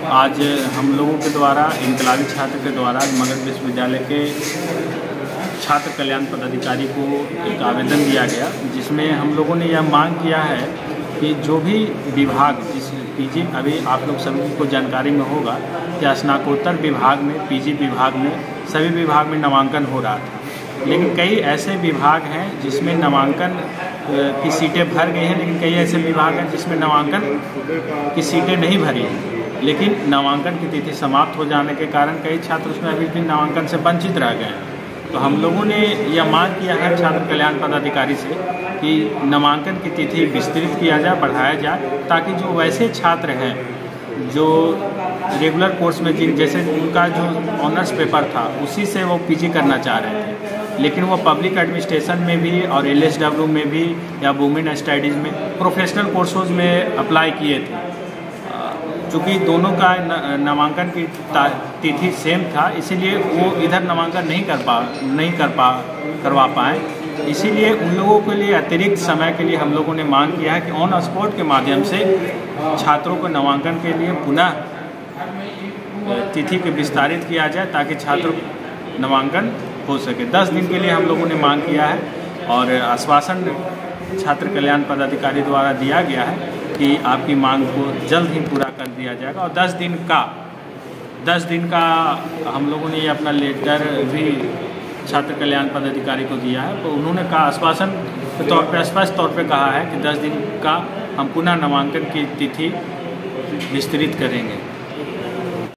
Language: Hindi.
आज हम लोगों के द्वारा इनकलाबी छात्र के द्वारा मगध विश्वविद्यालय के छात्र कल्याण पदाधिकारी को एक आवेदन दिया गया, जिसमें हम लोगों ने यह मांग किया है कि जो भी विभाग जिस पीजी, अभी आप लोग सभी को जानकारी में होगा कि स्नातकोत्तर विभाग में, पीजी विभाग में, सभी विभाग में नामांकन हो रहा था, लेकिन कई ऐसे विभाग हैं जिसमें नामांकन की सीटें भर गई हैं, लेकिन कई ऐसे विभाग हैं जिसमें नामांकन की सीटें नहीं भरी हैं, लेकिन नामांकन की तिथि समाप्त हो जाने के कारण कई छात्र उसमें अभी भी नामांकन से वंचित रह गए हैं। तो हम लोगों ने यह मांग किया है छात्र कल्याण पदाधिकारी से कि नामांकन की तिथि विस्तृत किया जाए, बढ़ाया जाए, ताकि जो वैसे छात्र हैं जो रेगुलर कोर्स में जैसे उनका जो ऑनर्स पेपर था उसी से वो पीजी करना चाह रहे थे, लेकिन वो पब्लिक एडमिनिस्ट्रेशन में भी और एलएसडब्ल्यू में भी या वुमेन स्टडीज़ में प्रोफेशनल कोर्सेज में अप्लाई किए थे। चूँकि दोनों का नामांकन की तिथि सेम था, इसीलिए वो इधर नामांकन नहीं करवा पाए। इसीलिए उन लोगों के लिए अतिरिक्त समय के लिए हम लोगों ने मांग किया है कि ऑन स्पॉट के माध्यम से छात्रों को नामांकन के लिए पुनः तिथि को विस्तारित किया जाए, ताकि छात्र नामांकन हो सके। 10 दिन के लिए हम लोगों ने मांग किया है और आश्वासन छात्र कल्याण पदाधिकारी द्वारा दिया गया है कि आपकी मांग को जल्द ही पूरा कर दिया जाएगा। और 10 दिन का हम लोगों ने ये अपना लेटर भी छात्र कल्याण पदाधिकारी को दिया है, तो उन्होंने कहा आश्वासन के तौर पर स्पष्ट तौर पे कहा है कि 10 दिन का हम पुनः नामांकन की तिथि विस्तृत करेंगे।